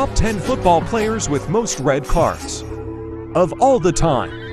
Top 10 football players with most red cards of all the time.